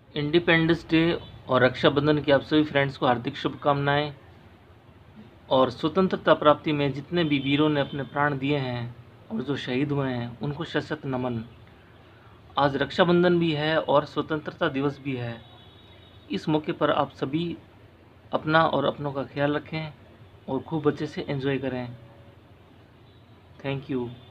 Independence day और रक्षाबंधन की आप सभी फ्रेंड्स को हार्दिक शुभकामनाएं। और स्वतंत्रता प्राप्ति में जितने भी वीरों ने अपने प्राण दिए हैं और जो शहीद हुए हैं उनको शत नमन। आज रक्षाबंधन भी है और स्वतंत्रता दिवस भी है। इस मौके पर आप सभी अपना और अपनों का ख्याल रखें और खूब अच्छे से एंजॉय करें। Thank you.